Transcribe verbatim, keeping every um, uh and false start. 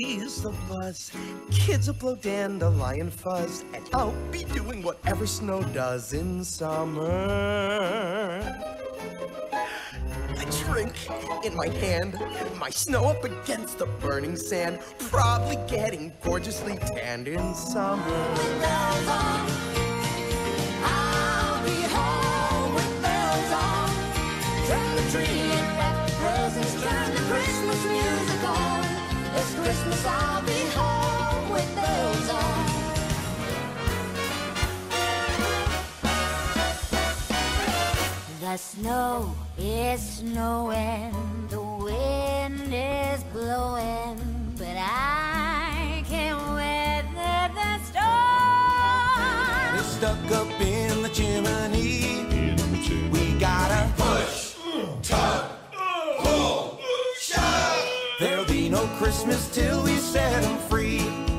raise the buzz. Kids will blow dandelion fuzz, and I'll be doing whatever snow does in summer. A drink in my hand, my snow up against the burning sand, probably getting gorgeously tanned in summer. With bells on, I'll be home with bells on. Turn the tree and wrap presents, turn the Christmas music on. It's Christmas, I'll be home with bells on. The snow is snowing, the wind is blowing, but I can't weather the storm. It's stuck up in the chimney. In the chimney. We gotta Push, tug, pull, shove. There'll be no Christmas till we set 'em free.